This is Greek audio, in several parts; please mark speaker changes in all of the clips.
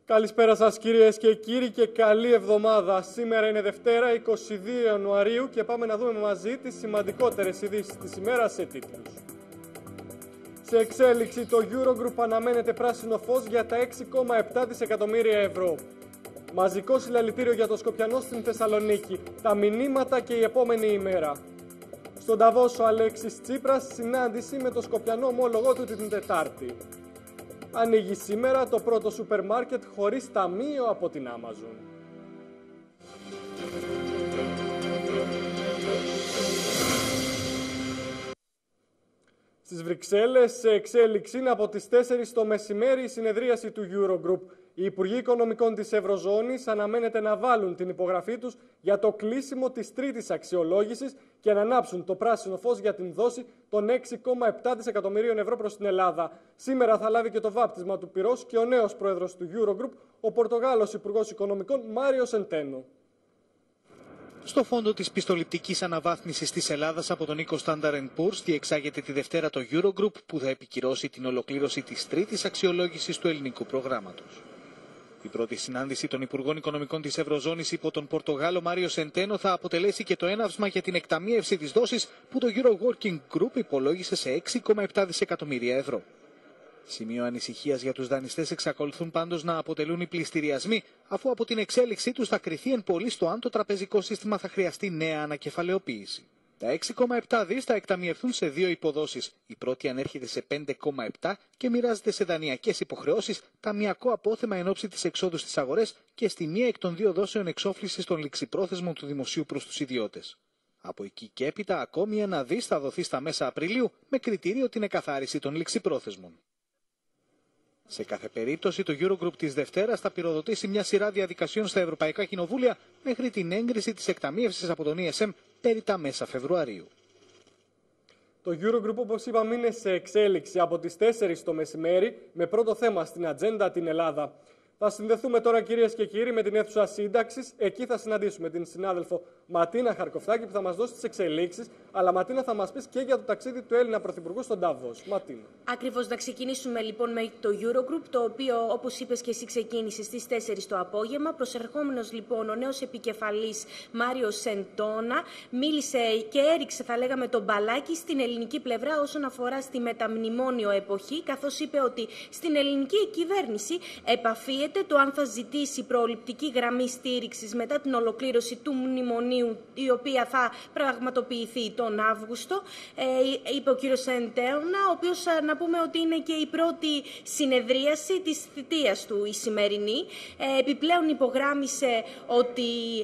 Speaker 1: Καλησπέρα σας κυρίες και κύριοι και καλή εβδομάδα. Σήμερα είναι Δευτέρα 22 Ιανουαρίου και πάμε να δούμε μαζί τις σημαντικότερες ειδήσεις της ημέρας σε τίτλους. Σε εξέλιξη, το Eurogroup αναμένεται πράσινο φως για τα 6,7 δισεκατομμύρια ευρώ. Μαζικό συλλαλητήριο για το Σκοπιανό στην Θεσσαλονίκη. Τα μηνύματα και η επόμενη ημέρα. Στον Νταβός ο Αλέξης Τσίπρας συνάντηση με το Σκοπιανό ομόλογό του την Τετάρτη. Ανοίγει σήμερα το πρώτο σούπερ μάρκετ χωρίς ταμείο από την Amazon. Στις Βρυξέλλες, σε εξέλιξη είναι από τις 4 το μεσημέρι η συνεδρίαση του Eurogroup. Οι Υπουργοί Οικονομικών της Ευρωζώνης αναμένεται να βάλουν την υπογραφή τους για το κλείσιμο της τρίτης αξιολόγησης και να ανάψουν το πράσινο φως για την δόση των 6,7 δισεκατομμυρίων ευρώ προς την Ελλάδα. Σήμερα θα λάβει και το βάπτισμα του πυρός και ο νέος πρόεδρος του Eurogroup, ο Πορτογάλος Υπουργός Οικονομικών Μάριο Σεντένο.
Speaker 2: Στο φόντο της πιστοληπτικής αναβάθμισης της Ελλάδας από τον οίκο Standard & Poor's διεξάγεται τη Δευτέρα το Eurogroup που θα επικυρώσει την ολοκλήρωση της τρίτης αξιολόγησης του ελληνικού προγράμματος. Η πρώτη συνάντηση των Υπουργών Οικονομικών της Ευρωζώνης υπό τον Πορτογάλο Μάριο Σεντένο θα αποτελέσει και το έναυσμα για την εκταμείευση της δόσης που το Euro Working Group υπολόγισε σε 6,7 δισεκατομμύρια ευρώ. Σημείο ανησυχίας για τους δανειστές εξακολουθούν πάντως να αποτελούν οι πληστηριασμοί, αφού από την εξέλιξή τους θα κριθεί εν πολύ στο αν το τραπεζικό σύστημα θα χρειαστεί νέα ανακεφαλαιοποίηση. Τα 6,7 δις θα εκταμιευθούν σε δύο υποδόσεις. Η πρώτη ανέρχεται σε 5,7 και μοιράζεται σε δανειακές υποχρεώσεις, ταμιακό απόθεμα εν ώψη της εξόδου στις αγορές και στη μία εκ των δύο δόσεων εξόφλησης των ληξιπρόθεσμων του δημοσίου προς τους ιδιώτες. Από εκεί και έπειτα ακόμη ένα δις θα δοθεί στα μέσα Απριλίου με κριτήριο την εκαθάριση των ληξιπρόθεσμων. Σε κάθε περίπτωση, το Eurogroup της Δευτέρας θα πυροδοτήσει μια σειρά διαδικασιών στα Ευρωπαϊκά Κοινοβούλια μέχρι την έγκριση της εκταμείευσης από τον ESM περί τα μέσα Φεβρουαρίου.
Speaker 1: Το Eurogroup, όπως είπαμε, είναι σε εξέλιξη από τις 4 το μεσημέρι με πρώτο θέμα στην ατζέντα την Ελλάδα. Θα συνδεθούμε τώρα, κυρίες και κύριοι, με την αίθουσα σύνταξης. Εκεί θα συναντήσουμε την συνάδελφο Ματίνα Χαρκοφτάκη που θα μας δώσει τις εξελίξεις. Αλλά, Ματίνα, θα μας πεις και για το ταξίδι του Έλληνα Πρωθυπουργού στον Νταβός. Ματίνα.
Speaker 3: Ακριβώς, να ξεκινήσουμε λοιπόν με το Eurogroup, το οποίο, όπως είπες και εσύ, ξεκίνησε στις 4 το απόγευμα. Προσερχόμενος λοιπόν ο νέος επικεφαλής Μάριο Σεντόνα μίλησε και έριξε, θα λέγαμε, τον μπαλάκι στην ελληνική πλευρά όσον αφορά στη μεταμνημόνιο εποχή, καθώς είπε ότι στην ελληνική κυβέρνηση επαφίεται το αν θα ζητήσει προληπτική γραμμή στήριξης μετά την ολοκλήρωση του μνημονίου, η οποία θα πραγματοποιηθεί τον Αύγουστο, είπε ο κύριος Σεντόνα, ο οποίος να πούμε ότι είναι και η πρώτη συνεδρίαση της θητείας του η σημερινή. Επιπλέον υπογράμμισε ότι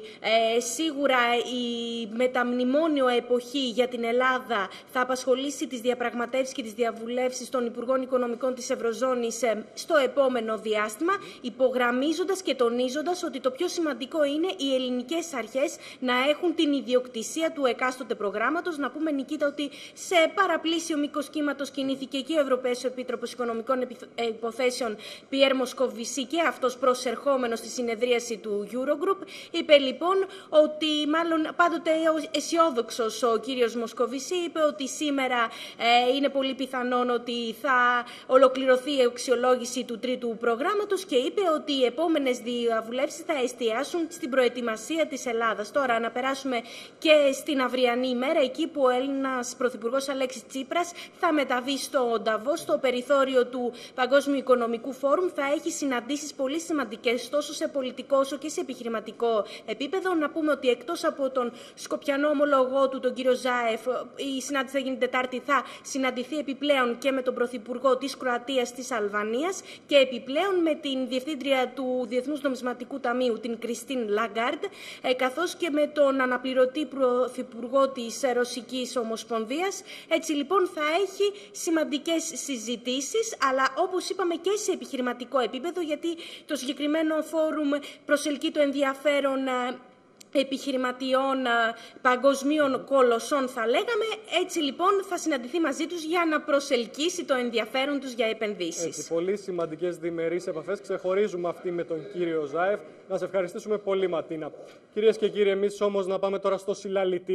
Speaker 3: σίγουρα η μεταμνημόνιο εποχή για την Ελλάδα θα απασχολήσει τις διαπραγματεύσεις και τις διαβουλεύσεις των Υπουργών Οικονομικών της Ευρωζώνης στο επόμενο διάστημα, υπογραμμίζοντας και τονίζοντας ότι το πιο σημαντικό είναι οι ελληνικές αρχές να έχουν την ιδιοκτησία του εκάστοτε προγράμματος. Να πούμε, Νικήτα, ότι σε παραπλήσιο μήκος κύματος κινήθηκε και ο Ευρωπαίος Επίτροπος Οικονομικών Υποθέσεων Πιέρ Μοσκοβισή, και αυτός προσερχόμενος στη συνεδρίαση του Eurogroup. Είπε λοιπόν ότι, μάλλον πάντοτε αισιόδοξος ο κύριος Μοσκοβισή, είπε ότι σήμερα είναι πολύ πιθανόν ότι θα ολοκληρωθεί η αξιολόγηση του τρίτου προγράμματος και είπε ότι οι επόμενες διαβουλεύσεις θα εστιάσουν στην προετοιμασία της Ελλάδας. Τώρα να περάσουμε και στην αυριανή ημέρα, εκεί που ο Έλληνας Πρωθυπουργός Αλέξης Τσίπρας θα μεταβεί στο Νταβός, στο περιθώριο του Παγκόσμιου Οικονομικού Φόρουμ. Θα έχει συναντήσεις πολύ σημαντικές τόσο σε πολιτικό όσο και σε επιχειρηματικό επίπεδο. Να πούμε ότι εκτός από τον Σκοπιανό ομολογό του, τον κύριο Ζάεφ, η συνάντηση θα γίνει Τετάρτη, θα συναντηθεί επιπλέον και με τον Πρωθυπουργό της Κροατίας, της Αλβανίας, και επιπλέον με την Διευθύντρια του Διεθνούς Νομισματικού Ταμείου, την Κριστίν Λαγκάρντ, καθώς και με τον αναπληρωτή Πρωθυπουργό της Ρωσικής Ομοσπονδίας. Έτσι λοιπόν θα έχει σημαντικές συζητήσεις, αλλά όπως είπαμε και σε επιχειρηματικό επίπεδο, γιατί το συγκεκριμένο φόρουμ προσελκύει το ενδιαφέρον επιχειρηματιών παγκοσμίων κολοσσών, θα λέγαμε. Έτσι λοιπόν θα συναντηθεί μαζί τους για να προσελκύσει το ενδιαφέρον τους για επενδύσεις.
Speaker 1: Έτσι, πολύ σημαντικές διμερείς επαφές. Ξεχωρίζουμε αυτή με τον κύριο Ζάεφ. Να σε ευχαριστήσουμε πολύ, Ματίνα. Κυρίες και κύριοι, εμείς όμως να πάμε τώρα στο συλλαλητήριο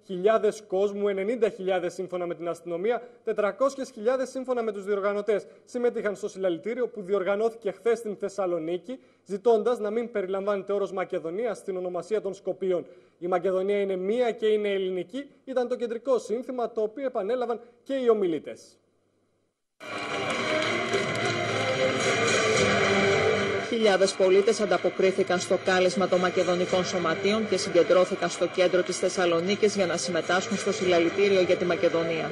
Speaker 1: χιλιάδες κόσμου, 90.000 σύμφωνα με την αστυνομία, 400.000 σύμφωνα με τους διοργανωτές συμμετείχαν στο συλλαλητήριο που διοργανώθηκε χθες στην Θεσσαλονίκη, ζητώντας να μην περιλαμβάνεται όρος Μακεδονία στην ονομασία των Σκοπίων. Η Μακεδονία είναι μία και είναι ελληνική, ήταν το κεντρικό σύνθημα, το οποίο επανέλαβαν και οι ομιλητές.
Speaker 4: Χιλιάδες πολίτες ανταποκρίθηκαν στο κάλεσμα των μακεδονικών σωματείων και συγκεντρώθηκαν στο κέντρο της Θεσσαλονίκης για να συμμετάσχουν στο συλλαλητήριο για τη Μακεδονία.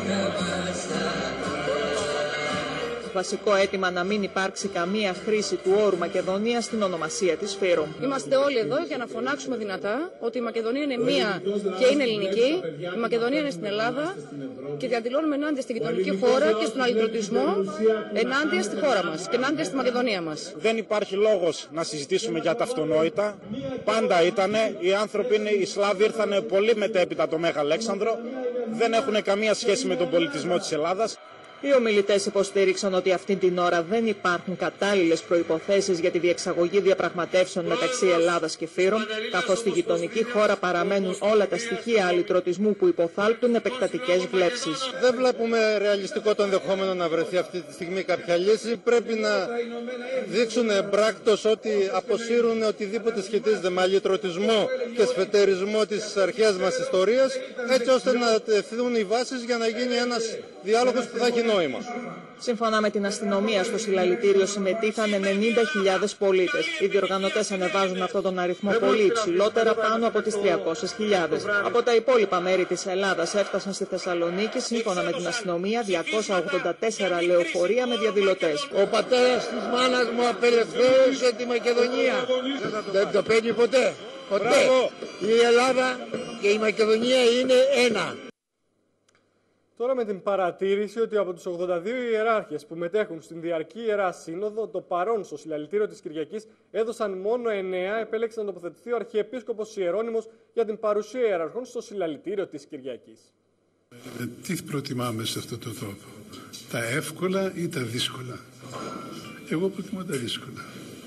Speaker 4: Βασικό αίτημα να μην υπάρξει καμία χρήση του όρου Μακεδονία στην ονομασία της Φύρου.
Speaker 5: Είμαστε όλοι εδώ για να φωνάξουμε δυνατά ότι η Μακεδονία είναι μία και είναι ελληνική. Η Μακεδονία είναι στην Ελλάδα και διαδηλώνουμε ενάντια στην γειτονική χώρα και στον αλληλωτισμό, ενάντια στη χώρα μας και ενάντια στη Μακεδονία μας.
Speaker 6: Δεν υπάρχει λόγος να συζητήσουμε για τα αυτονόητα. Πάντα ήτανε. Οι άνθρωποι είναι, οι Σλάβοι ήρθανε πολύ μετέπειτα το Μέγα Αλέξανδρο. Δεν έχουν καμία σχέση με τον πολιτισμό της Ελλάδας.
Speaker 4: Οι ομιλητές υποστήριξαν ότι αυτή την ώρα δεν υπάρχουν κατάλληλες προϋποθέσεις για τη διεξαγωγή διαπραγματεύσεων μεταξύ Ελλάδας και Φύρων, καθώς στη γειτονική χώρα παραμένουν όλα τα στοιχεία αλυτρωτισμού που υποθάλπτουν επεκτατικές βλέψεις.
Speaker 7: Δεν βλέπουμε ρεαλιστικό το ενδεχόμενο να βρεθεί αυτή τη στιγμή κάποια λύση. Πρέπει να δείξουν εμπράκτος ότι αποσύρουν οτιδήποτε σχετίζεται με αλυτρωτισμό και σφετερισμό της αρχαίας μας ιστορίας, έτσι ώστε να τεθούν οι βάσεις για να γίνει ένας διάλογος που θα έχει νόημα.
Speaker 4: Σύμφωνα με την αστυνομία, στο συλλαλητήριο συμμετείχαν 90.000 πολίτες. Οι διοργανωτές ανεβάζουν αυτόν τον αριθμό πολύ υψηλότερα, πάνω από τις 300.000. Από τα υπόλοιπα μέρη της Ελλάδας έφτασαν στη Θεσσαλονίκη, σύμφωνα με την αστυνομία, 284 λεωφορεία με διαδηλωτές.
Speaker 7: Ο πατέρας της μάνας μου απελευθέρωσε τη Μακεδονία. Δεν το παίρνει ποτέ. Ποτέ. Η Ελλάδα και η Μακεδονία είναι ένα.
Speaker 1: Τώρα με την παρατήρηση ότι από τους 82 ιεράρχες που μετέχουν στην διαρκή Ιερά Σύνοδο, το παρόν στο συλλαλητήριο της Κυριακής έδωσαν μόνο 9, επέλεξε να τοποθετηθεί ο Αρχιεπίσκοπος Ιερώνυμος για την παρουσία ιεραρχών στο συλλαλητήριο της Κυριακής.
Speaker 8: Τι προτιμάμε σε αυτό το τόπο, τα εύκολα ή τα δύσκολα? Εγώ προτιμώ τα δύσκολα.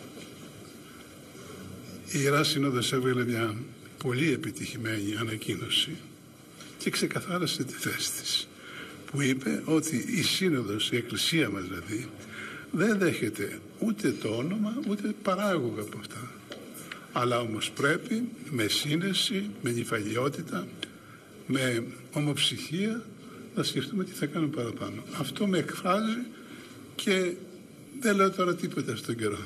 Speaker 8: Η Ιερά Σύνοδος έβγαλε μια πολύ επιτυχημένη ανακοίνωση και ξεκαθάρισε τη θέση της, που είπε ότι η Σύνοδος, η Εκκλησία μας δηλαδή, δεν δέχεται ούτε το όνομα ούτε παράγωγα από αυτά, αλλά όμως πρέπει με σύνεση, με νηφαλιότητα, με ομοψυχία να σκεφτούμε τι θα κάνουμε παραπάνω. Αυτό με εκφράζει και δεν λέω τώρα τίποτα στον καιρό.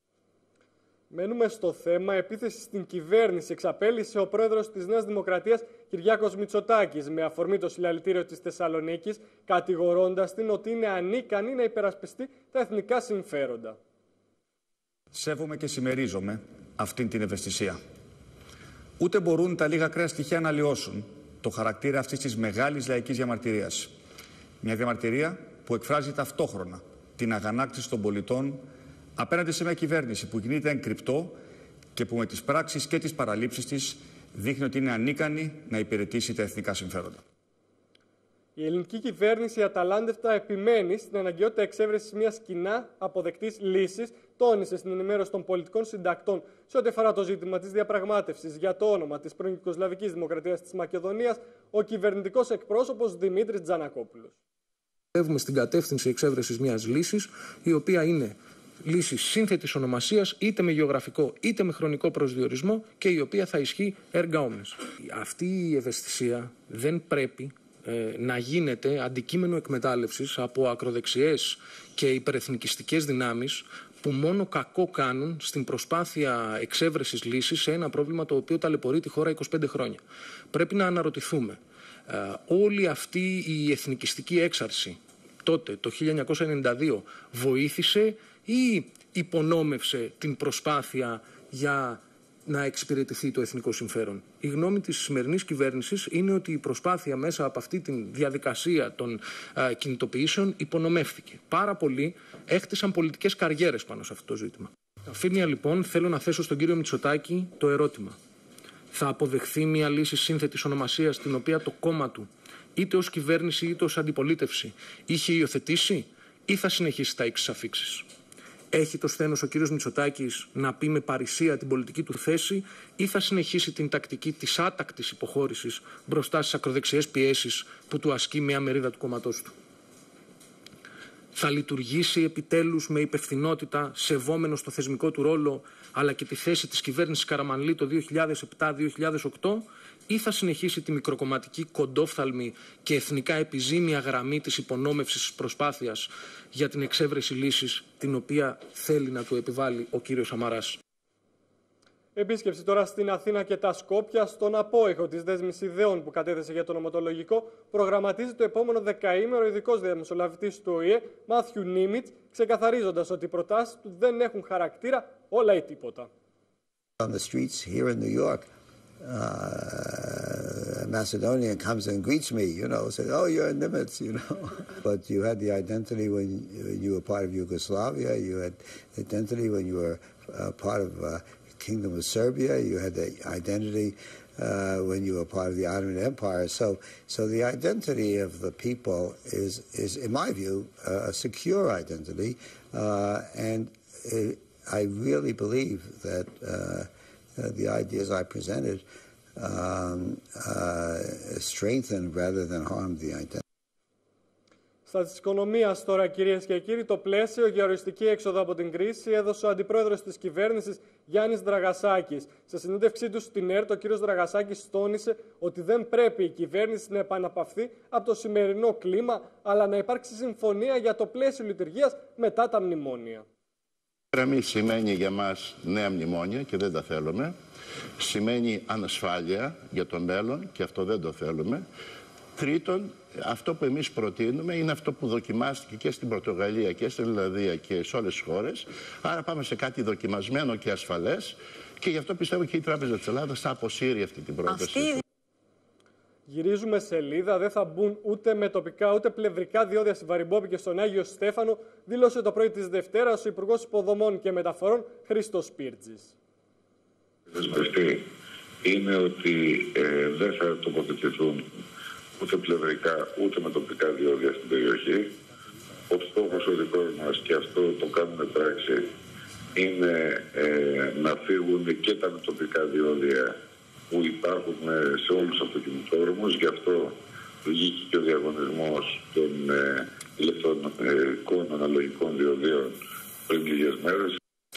Speaker 1: Μένουμε στο θέμα. Επίθεση στην κυβέρνηση εξαπέλυσε ο πρόεδρος της Νέας Δημοκρατίας, Κυριάκος Μητσοτάκης, με αφορμή το συλλαλητήριο της Θεσσαλονίκης, κατηγορώντας την ότι είναι ανίκανη να υπερασπιστεί τα εθνικά συμφέροντα.
Speaker 9: Σέβομαι και συμμερίζομαι αυτήν την ευαισθησία. Ούτε μπορούν τα λίγα ακραία στοιχεία να αλλοιώσουν το χαρακτήρα αυτής της μεγάλης λαϊκής διαμαρτυρίας. Μια διαμαρτυρία που εκφράζει ταυτόχρονα την αγανάκτηση των πολιτών απέναντι σε μια κυβέρνηση που κινείται εν κρυπτό και που με τις πράξεις και τις παραλήψεις της δείχνει ότι είναι ανίκανη να υπηρετήσει τα εθνικά συμφέροντα.
Speaker 1: Η ελληνική κυβέρνηση αταλάντευτα επιμένει στην αναγκαιότητα εξέβρεσης μιας κοινά αποδεκτής λύσης, τόνισε στην ενημέρωση των πολιτικών συντακτών σε ό,τι αφορά το ζήτημα της διαπραγμάτευσης για το όνομα της πρώην Ιουγκοσλαβικής Δημοκρατίας της Μακεδονίας, ο κυβερνητικός εκπρόσωπος Δημήτρης Τζανακόπουλος.
Speaker 10: Εύουμε στην κατεύθυνση εξέβρεσης μιας λύσης, η οποία είναι λύση σύνθετης ονομασίας, είτε με γεωγραφικό είτε με χρονικό προσδιορισμό, και η οποία θα ισχύει erga omnes. Αυτή η ευαισθησία δεν πρέπει να γίνεται αντικείμενο εκμετάλλευσης από ακροδεξιές και υπερεθνικιστικές δυνάμεις που μόνο κακό κάνουν στην προσπάθεια εξέβρεσης λύσης σε ένα πρόβλημα το οποίο ταλαιπωρεί τη χώρα 25 χρόνια. Πρέπει να αναρωτηθούμε, όλη αυτή η εθνικιστική έξαρση τότε, το 1992, βοήθησε ή υπονόμευσε την προσπάθεια για να εξυπηρετηθεί το εθνικό συμφέρον? Η γνώμη της σημερινής κυβέρνησης είναι ότι η προσπάθεια μέσα από αυτή τη διαδικασία των κινητοποιήσεων υπονομεύθηκε. Πάρα πολλοί έχτισαν πολιτικές καριέρες πάνω σε αυτό το ζήτημα. Αφήνεια λοιπόν θέλω να θέσω στον κύριο Μητσοτάκη το ερώτημα. Θα αποδεχθεί μια λύση σύνθετης ονομασίας την οποία το κόμμα του, είτε ως κυβέρνηση είτε ως αντιπολίτευση, είχε υιοθετήσει, ή θα συνεχίσει τα εξαφίξεις? έχει το σθένος ο κύριος Μητσοτάκης να πει με παρησία την πολιτική του θέση ή θα συνεχίσει την τακτική της άτακτης υποχώρησης μπροστά στις ακροδεξιές πιέσεις που του ασκεί μια μερίδα του κόμματός του. Θα λειτουργήσει επιτέλους με υπευθυνότητα, σεβόμενος το θεσμικό του ρόλο αλλά και τη θέση της κυβέρνησης Καραμανλή το 2007-2008 ή θα συνεχίσει τη μικροκομματική κοντόφθαλμη και εθνικά επιζήμια γραμμή της υπονόμευσης της προσπάθειας για την εξέβρεση λύσης την οποία θέλει να του επιβάλλει ο κύριος Σαμαράς.
Speaker 1: Επίσκεψη τώρα στην Αθήνα και τα Σκόπια. Στον απόϊχο της δέσμης ιδεών που κατέθεσε για το νομοτολογικό, προγραμματίζει το επόμενο δεκαήμερο ειδικός διαμεσολαβητής του ΟΗΕ, Μάθιου Νίμιτς, ξεκαθαρίζοντας ότι οι προτάσεις του δεν έχουν χαρακτήρα όλα ή τίποτα.
Speaker 11: On the streets here in New York, a Macedonian comes and greets me, says, "Oh, you're Nimitz, But you had the identity when you were part of Yugoslavia. You had identity when you were part of Kingdom of Serbia. You had the identity when you were part of the Ottoman Empire. So the identity of the people is in my view, a secure identity, and I really believe that the ideas I presented strengthened rather than harmed the identity.
Speaker 1: Στα της οικονομίας τώρα, κυρίες και κύριοι, το πλαίσιο για οριστική έξοδο από την κρίση έδωσε ο αντιπρόεδρος της κυβέρνησης Γιάννης Δραγασάκης. Σε συνέντευξή του στην ΕΡΤ, ο κύριος Δραγασάκης τόνισε ότι δεν πρέπει η κυβέρνηση να επαναπαυθεί από το σημερινό κλίμα, αλλά να υπάρξει συμφωνία για το πλαίσιο λειτουργίας μετά τα μνημόνια.
Speaker 12: Γραμμή σημαίνει για μας νέα μνημόνια και δεν τα θέλουμε. Σημαίνει ανασφάλεια για το μέλλον και αυτό δεν το θέλουμε. Τρίτον, αυτό που εμείς προτείνουμε είναι αυτό που δοκιμάστηκε και στην Πορτογαλία και στην Ιρλανδία και σε όλες τις χώρες. Άρα πάμε σε κάτι δοκιμασμένο και ασφαλές και γι' αυτό πιστεύω και η Τράπεζα της Ελλάδας θα αποσύρει αυτή την πρόταση.
Speaker 1: Γυρίζουμε σελίδα, δεν θα μπουν ούτε με τοπικά ούτε πλευρικά διόδια στη Βαριμπόπη και στον Άγιο Στέφανο, δήλωσε το πρωί της Δευτέρας ο Υπουργός Υποδομών και Μεταφορών Χρήστος Πύρτζης.
Speaker 13: Δεσμευτεί είναι ότι δεν θα τοποθετηθούν ούτε πλευρικά ούτε με τοπικά διόδια στην περιοχή. Ο στόχος ο δικός μας, και αυτό το κάνουμε πράξη, είναι να φύγουν και τα τοπικά διόδια που υπάρχουν σε όλους τους αυτοκινητόδρομους. Γι' αυτό βγήκε και ο διαγωνισμός των ηλεκτρονικών αναλογικών διοδίων πριν λίγες μέρες.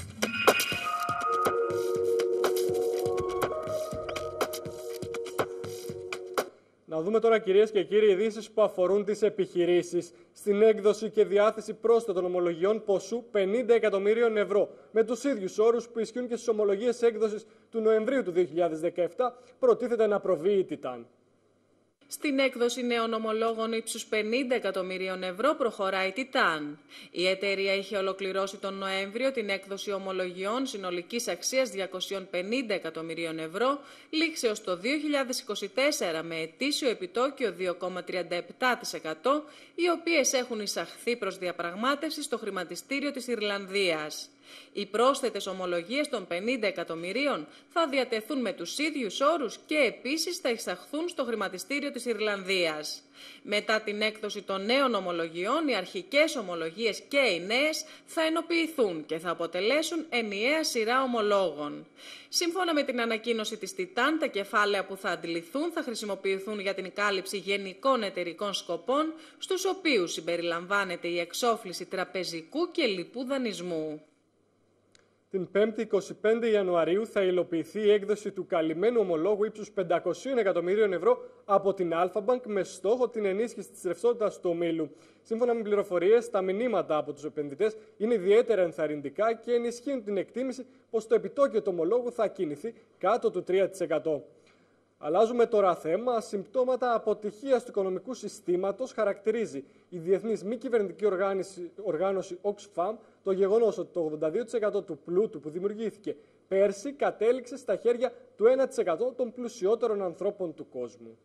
Speaker 1: Να δούμε τώρα, κυρίες και κύριοι, ειδήσεις που αφορούν τις επιχειρήσεις. Στην έκδοση και διάθεση πρόσθετων ομολογιών ποσού 50 εκατομμύριων ευρώ, με τους ίδιους όρους που ισχύουν και στις ομολογίες έκδοσης του Νοεμβρίου του 2017, προτίθεται να προβεί η Τιτάν.
Speaker 14: Στην έκδοση νέων ομολόγων ύψους 50 εκατομμυρίων ευρώ προχωράει η Τιτάν. Η εταιρεία είχε ολοκληρώσει τον Νοέμβριο την έκδοση ομολογιών συνολικής αξίας 250 εκατομμυρίων ευρώ, λήξεως το 2024 με ετήσιο επιτόκιο 2,37%, οι οποίες έχουν εισαχθεί προς διαπραγμάτευση στο χρηματιστήριο της Ιρλανδίας. Οι πρόσθετες ομολογίες των 50 εκατομμυρίων θα διατεθούν με τους ίδιους όρους και επίσης θα εισαχθούν στο χρηματιστήριο της Ιρλανδίας. Μετά την έκδοση των νέων ομολογιών, οι αρχικές ομολογίες και οι νέες θα ενοποιηθούν και θα αποτελέσουν ενιαία σειρά ομολόγων. Σύμφωνα με την ανακοίνωση της Τιτάν, τα κεφάλαια που θα αντιληφθούν θα χρησιμοποιηθούν για την κάλυψη γενικών εταιρικών σκοπών, στους οποίους συμπεριλαμβάνεται η εξόφληση τραπεζικού και λοιπού δανεισμού.
Speaker 1: Την 5η 25 Ιανουαρίου θα υλοποιηθεί η έκδοση του καλυμμένου ομολόγου ύψους 500 εκατομμύριων ευρώ από την Alpha Bank με στόχο την ενίσχυση της ρευστότητας του ομίλου. Σύμφωνα με πληροφορίες, τα μηνύματα από τους επενδυτές είναι ιδιαίτερα ενθαρρυντικά και ενισχύουν την εκτίμηση πως το επιτόκιο του ομολόγου θα κινηθεί κάτω του 3%. Αλλάζουμε τώρα θέμα. Συμπτώματα αποτυχίας του οικονομικού συστήματος χαρακτηρίζει η διεθνής μη κυβερνητική οργάνωση Oxfam το γεγονός ότι το 82% του πλούτου που δημιουργήθηκε πέρσι κατέληξε στα χέρια του 1% των πλουσιότερων ανθρώπων του κόσμου.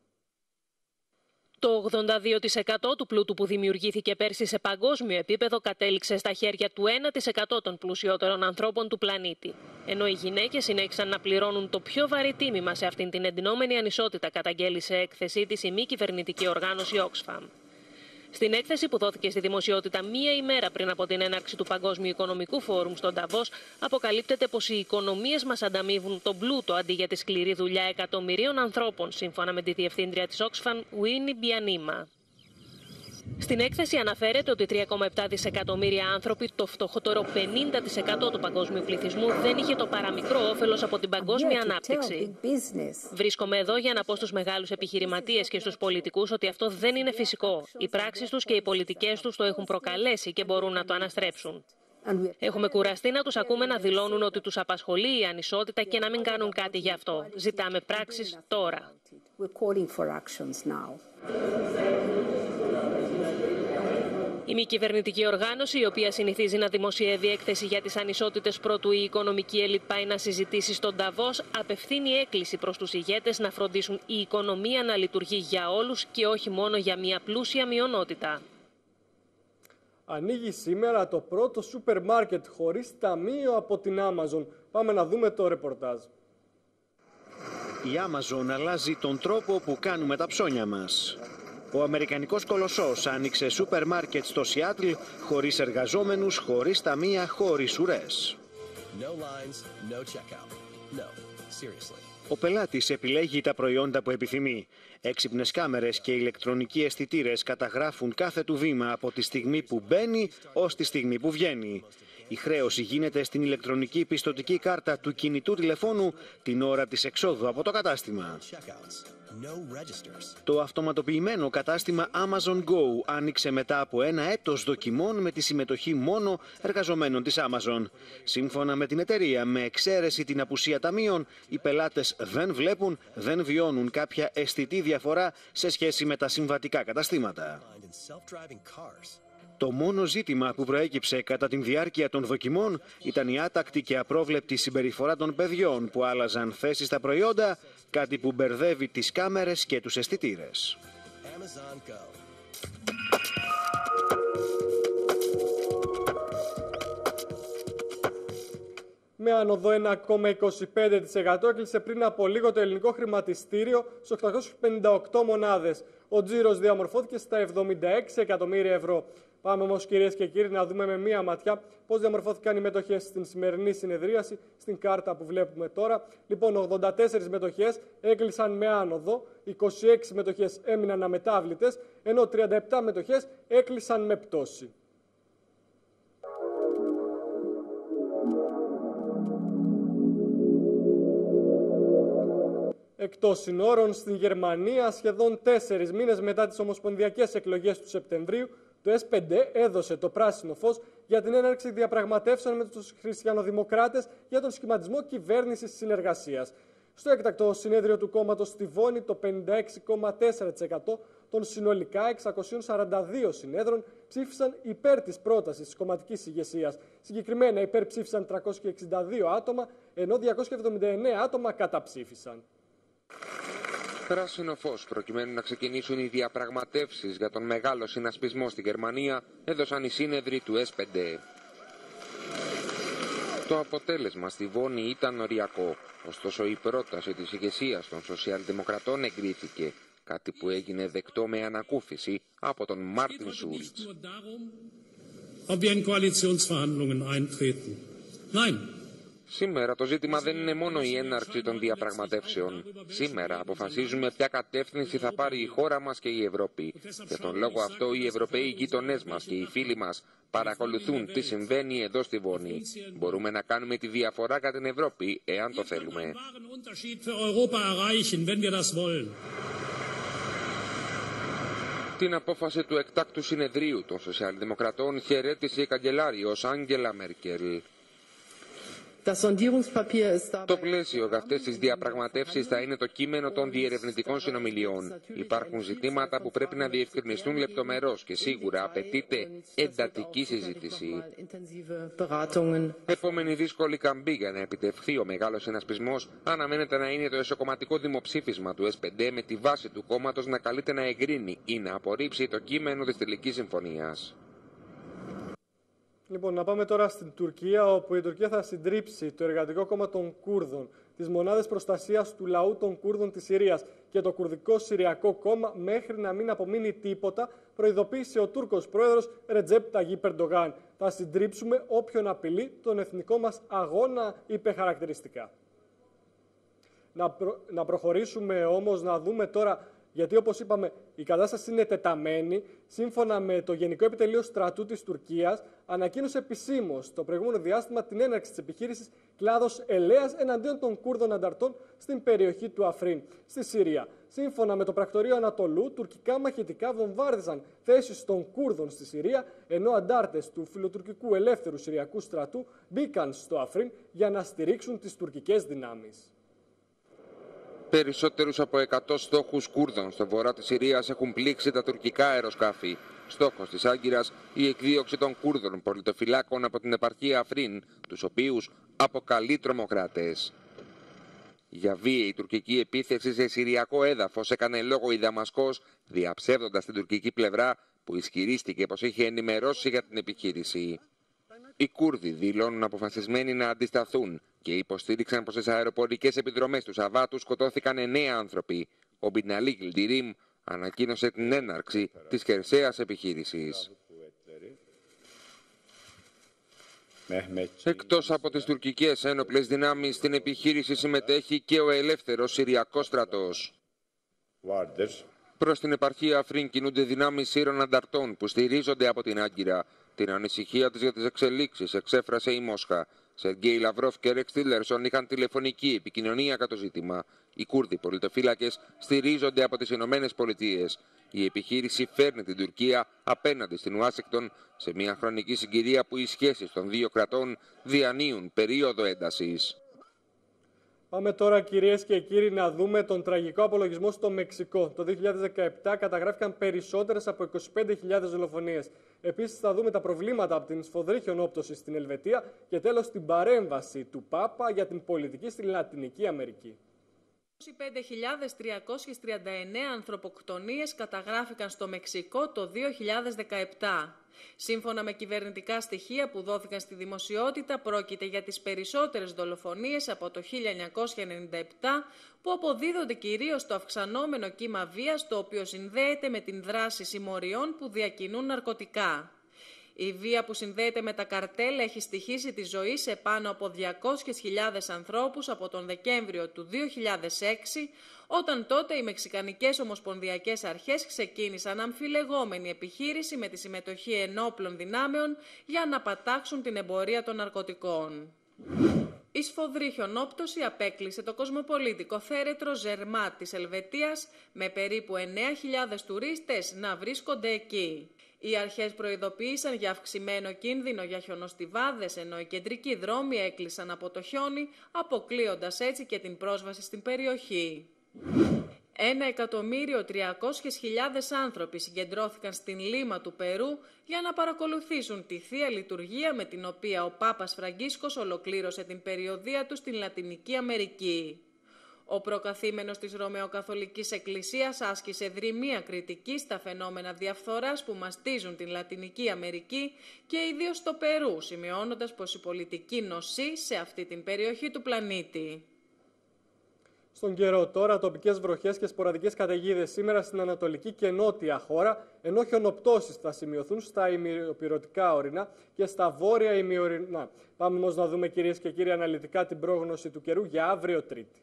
Speaker 15: Το 82% του πλούτου που δημιουργήθηκε πέρσι σε παγκόσμιο επίπεδο κατέληξε στα χέρια του 1% των πλουσιότερων ανθρώπων του πλανήτη. Ενώ οι γυναίκες συνέχισαν να πληρώνουν το πιο βαρύ τίμημα σε αυτήν την εντυνόμενη ανισότητα, καταγγέλει σε έκθεσή της η μη κυβερνητική οργάνωση Oxfam. Στην έκθεση που δόθηκε στη δημοσιότητα μία ημέρα πριν από την έναρξη του Παγκόσμιου Οικονομικού Φόρουμ στον Νταβός, αποκαλύπτεται πως οι οικονομίες μας ανταμείβουν τον πλούτο αντί για τη σκληρή δουλειά εκατομμυρίων ανθρώπων, σύμφωνα με τη διευθύντρια της Oxfam, Winnie Μπιανίμα. Στην έκθεση αναφέρεται ότι 3,7 δισεκατομμύρια άνθρωποι, το φτωχότερο 50% του παγκόσμιου πληθυσμού, δεν είχε το παραμικρό όφελος από την παγκόσμια ανάπτυξη. Βρίσκομαι εδώ για να πω στους μεγάλους επιχειρηματίες και στους πολιτικούς ότι αυτό δεν είναι φυσικό. Οι πράξεις τους και οι πολιτικές τους το έχουν προκαλέσει και μπορούν να το αναστρέψουν. Έχουμε κουραστεί να τους ακούμε να δηλώνουν ότι τους απασχολεί η ανισότητα και να μην κάνουν κάτι γι' αυτό. Ζητάμε πράξεις τώρα. Η μη κυβερνητική οργάνωση, η οποία συνηθίζει να δημοσιεύει έκθεση για τις ανισότητες προτού η οικονομική ελίτ πάει να συζητήσει στον Νταβός, απευθύνει έκκληση προς τους ηγέτες να φροντίσουν η οικονομία να λειτουργεί για όλους και όχι μόνο για μια πλούσια μειονότητα.
Speaker 1: Ανοίγει σήμερα το πρώτο σούπερ μάρκετ χωρίς ταμείο από την Amazon. Πάμε να δούμε το ρεπορτάζ.
Speaker 16: Η Amazon αλλάζει τον τρόπο που κάνουμε τα ψώνια μας. Ο αμερικανικός κολοσσός άνοιξε σούπερ μάρκετ στο Σιάτλ χωρίς εργαζόμενους, χωρίς ταμεία, χωρίς ουρές. Ο πελάτης επιλέγει τα προϊόντα που επιθυμεί. Έξυπνες κάμερες και ηλεκτρονικοί αισθητήρες καταγράφουν κάθε του βήμα από τη στιγμή που μπαίνει ως τη στιγμή που βγαίνει. Η χρέωση γίνεται στην ηλεκτρονική πιστωτική κάρτα του κινητού τηλεφώνου την ώρα της εξόδου από το κατάστημα. Το αυτοματοποιημένο κατάστημα Amazon Go άνοιξε μετά από ένα έτος δοκιμών με τη συμμετοχή μόνο εργαζομένων της Amazon. Σύμφωνα με την εταιρεία, με εξαίρεση την απουσία ταμείων, οι πελάτες δεν βλέπουν, δεν βιώνουν κάποια αισθητή διαφορά σε σχέση με τα συμβατικά καταστήματα. Το μόνο ζήτημα που προέκυψε κατά τη διάρκεια των δοκιμών ήταν η άτακτη και απρόβλεπτη συμπεριφορά των παιδιών που άλλαζαν θέση στα προϊόντα, κάτι που μπερδεύει τις κάμερες και τους αισθητήρες.
Speaker 1: Με άνοδο 1,25% έκλεισε πριν από λίγο το ελληνικό χρηματιστήριο στις 858 μονάδες. Ο τζίρος διαμορφώθηκε στα 76 εκατομμύρια ευρώ. Πάμε όμως, κυρίες και κύριοι, να δούμε με μία ματιά πώς διαμορφώθηκαν οι μετοχές στην σημερινή συνεδρίαση, στην κάρτα που βλέπουμε τώρα. Λοιπόν, 84 μετοχές έκλεισαν με άνοδο, 26 μετοχές έμειναν αμετάβλητες, ενώ 37 μετοχές έκλεισαν με πτώση. Εκτός συνόρων, στην Γερμανία, σχεδόν 4 μήνες μετά τις ομοσπονδιακές εκλογές του Σεπτεμβρίου, το S5 έδωσε το πράσινο φως για την έναρξη διαπραγματεύσεων με τους χριστιανοδημοκράτες για τον σχηματισμό κυβέρνησης συνεργασίας. Στο έκτακτο συνέδριο του κόμματος στη Βόνη, το 56,4% των συνολικά 642 συνέδρων ψήφισαν υπέρ της πρότασης της κομματικής ηγεσίας. Συγκεκριμένα υπέρ ψήφισαν 362 άτομα, ενώ 279 άτομα καταψήφισαν.
Speaker 17: Πράσινο φως προκειμένου να ξεκινήσουν οι διαπραγματεύσεις για τον μεγάλο συνασπισμό στη Γερμανία έδωσαν οι σύνεδροι του S5. Το αποτέλεσμα στη Βόνη ήταν οριακό, ωστόσο η πρόταση της ηγεσίας των σοσιαλδημοκρατών εγκρίθηκε, κάτι που έγινε δεκτό με ανακούφιση από τον Μάρτιν Σούλτς. Σήμερα το ζήτημα δεν είναι μόνο η έναρξη των διαπραγματεύσεων. Σήμερα αποφασίζουμε ποια κατεύθυνση θα πάρει η χώρα μας και η Ευρώπη. Για τον λόγο αυτό οι Ευρωπαίοι γείτονές μας και οι φίλοι μας παρακολουθούν τι συμβαίνει εδώ στη Βόνη. Μπορούμε να κάνουμε τη διαφορά για την Ευρώπη, εάν το θέλουμε. Την απόφαση του εκτάκτου συνεδρίου των Σοσιαλδημοκρατών χαιρέτησε η καγκελάριος Άγγελα Μέρκελ. Το πλαίσιο για αυτές τις διαπραγματεύσεις θα είναι το κείμενο των διερευνητικών συνομιλιών. Υπάρχουν ζητήματα που πρέπει να διευκρινιστούν λεπτομερώς και σίγουρα απαιτείται εντατική συζήτηση. Επόμενη δύσκολη καμπή για να επιτευχθεί ο μεγάλος συνασπισμός αναμένεται να είναι το εσωκομματικό δημοψήφισμα του S5 με τη βάση του κόμματος να καλείται να εγκρίνει ή να απορρίψει το κείμενο της τελικής συμφωνίας. Λοιπόν, να πάμε τώρα στην Τουρκία, όπου η Τουρκία θα συντρίψει το Εργατικό Κόμμα των Κούρδων.
Speaker 1: τις μονάδες προστασίας του λαού των Κούρδων της Συρίας και το Κουρδικό Συριακό Κόμμα μέχρι να μην απομείνει τίποτα, προειδοποίησε ο Τούρκος πρόεδρος Ρετζέπ Ταγίπ Ερντογάν. Θα συντρίψουμε όποιον απειλεί τον εθνικό μας αγώνα, είπε χαρακτηριστικά. Να προχωρήσουμε όμως, να δούμε τώρα, γιατί όπως είπαμε η κατάσταση είναι τεταμένη. Σύμφωνα με το Γενικό Επιτελείο Στρατού της Τουρκίας, ανακοίνωσε επισήμως το προηγούμενο διάστημα την έναρξη της επιχείρησης Κλάδος Ελέας εναντίον των Κούρδων ανταρτών στην περιοχή του Αφρίν, στη Συρία. Σύμφωνα με το Πρακτορείο Ανατολού, τουρκικά μαχητικά βομβάρδιζαν θέσεις των Κούρδων στη Συρία, ενώ αντάρτες του φιλοτουρκικού ελεύθερου Συριακού στρατού μπήκαν στο Αφρίν για να στηρίξουν τις τουρκικές δυνάμεις.
Speaker 17: Περισσότερους από 100 στόχους Κούρδων στο βορρά της Συρίας έχουν πλήξει τα τουρκικά αεροσκάφη. Στόχος της Άγκυρας η εκδίωξη των Κούρδων πολιτοφυλάκων από την επαρχία Αφρίν, τους οποίους αποκαλεί τρομοκράτες. Για βίαιη τουρκική επίθεση σε συριακό έδαφος έκανε λόγο η Δαμασκός, διαψεύδοντας την τουρκική πλευρά που ισχυρίστηκε πως είχε ενημερώσει για την επιχείρηση. Οι Κούρδοι δηλώνουν αποφασισμένοι να αντισταθούν και υποστήριξαν πως στις αεροπορικές επιδρομές του Σαββάτου σκοτώθηκαν 9 άνθρωποι. Ο Μπιναλί Γιλντιρίμ ανακοίνωσε την έναρξη της χερσαίας επιχείρησης. Εκτός από τις τουρκικές ένοπλες δυνάμεις, στην επιχείρηση συμμετέχει και ο ελεύθερος Συριακός στρατός. Προς την επαρχία Αφρίν κινούνται δυνάμεις Σύρων ανταρτών που στηρίζονται από την Άγκυρα. Την ανησυχία της για τις εξελίξεις εξέφρασε η Μόσχα. Σεργέι Λαυρόφ και Ρεξ Τίλερσον είχαν τηλεφωνική επικοινωνία για το ζήτημα. Οι Κούρδοι πολιτοφύλακες στηρίζονται από τις Ηνωμένες Πολιτείες. Η επιχείρηση φέρνει την Τουρκία απέναντι στην Ουάσιγκτον σε μια χρονική συγκυρία που οι σχέσεις των δύο κρατών διανύουν περίοδο έντασης.
Speaker 1: Πάμε τώρα, κυρίες και κύριοι, να δούμε τον τραγικό απολογισμό στο Μεξικό. Το 2017 καταγράφηκαν περισσότερες από 25.000 δολοφονίες. Επίσης θα δούμε τα προβλήματα από την σφοδρή χιονόπτωση στην Ελβετία και τέλος την παρέμβαση του Πάπα για την πολιτική στη Λατινική Αμερική.
Speaker 14: 25.339 ανθρωποκτονίες καταγράφηκαν στο Μεξικό το 2017. Σύμφωνα με κυβερνητικά στοιχεία που δόθηκαν στη δημοσιότητα, πρόκειται για τις περισσότερες δολοφονίες από το 1997, που αποδίδονται κυρίως στο αυξανόμενο κύμα βίας, το οποίο συνδέεται με την δράση συμμοριών που διακινούν ναρκωτικά. Η βία που συνδέεται με τα καρτέλ έχει στοιχήσει τη ζωή σε πάνω από 200.000 ανθρώπους από τον Δεκέμβριο του 2006, όταν τότε οι Μεξικανικές Ομοσπονδιακές Αρχές ξεκίνησαν αμφιλεγόμενη επιχείρηση με τη συμμετοχή ενόπλων δυνάμεων για να πατάξουν την εμπορία των ναρκωτικών. Η σφοδρή χιονόπτωση απέκλεισε το κοσμοπολίτικο θέρετρο Ζερμάτ της Ελβετίας, με περίπου 9.000 τουρίστες να βρίσκονται εκεί. Οι αρχές προειδοποίησαν για αυξημένο κίνδυνο για χιονοστιβάδες, ενώ οι κεντρικοί δρόμοι έκλεισαν από το χιόνι, αποκλείοντας έτσι και την πρόσβαση στην περιοχή. 1.300.000 άνθρωποι συγκεντρώθηκαν στην Λίμα του Περού για να παρακολουθήσουν τη Θεία Λειτουργία με την οποία ο Πάπας Φραγκίσκος ολοκλήρωσε την περιοδεία του στην Λατινική Αμερική. Ο προκαθήμενος της Ρωμαιοκαθολικής Εκκλησίας άσκησε δρυμία κριτική στα φαινόμενα διαφθοράς που μαστίζουν την Λατινική Αμερική και ιδίως στο Περού, σημειώνοντας πως η πολιτική νοσεί σε αυτή την περιοχή του πλανήτη.
Speaker 1: Στον καιρό τώρα, τοπικές βροχές και σποραδικές καταιγίδες σήμερα στην ανατολική και νότια χώρα, ενώ χιονοπτώσεις θα σημειωθούν στα ημιοπυρωτικά ορεινά και στα βόρεια ημιορεινά. Πάμε όμως να δούμε, κυρίες και κύριοι, αναλυτικά την πρόγνωση του καιρού για αύριο Τρίτη.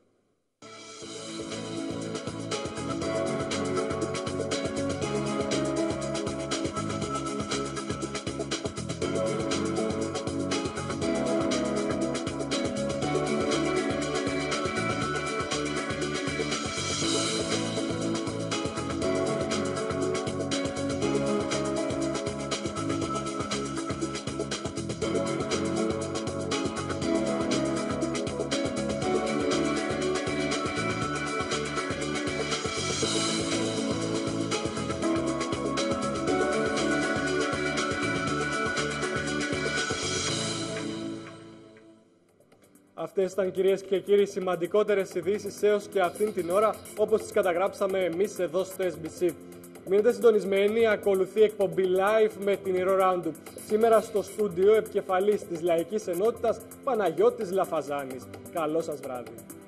Speaker 1: Αυτές ήταν, κυρίες και κύριοι, σημαντικότερες ειδήσεις έως και αυτήν την ώρα, όπως τις καταγράψαμε εμείς εδώ στο SBC. Μείνετε συντονισμένοι, ακολουθεί εκπομπή live με την Iro Roundup. Σήμερα στο στούντιο επικεφαλής της Λαϊκής Ενότητας, Παναγιώτης Λαφαζάνης. Καλό σας βράδυ.